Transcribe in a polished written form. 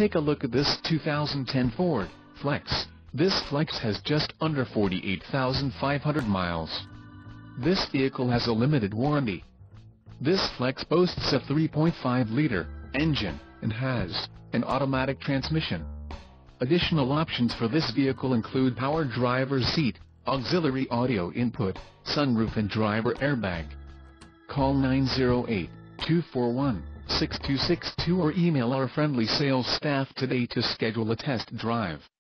Take a look at this 2010 Ford Flex. This Flex has just under 48,500 miles. This vehicle has a limited warranty. This Flex boasts a 3.5-liter engine and has an automatic transmission. Additional options for this vehicle include power driver's seat, auxiliary audio input, sunroof and driver airbag. Call 908-241-6262 or email our friendly sales staff today to schedule a test drive.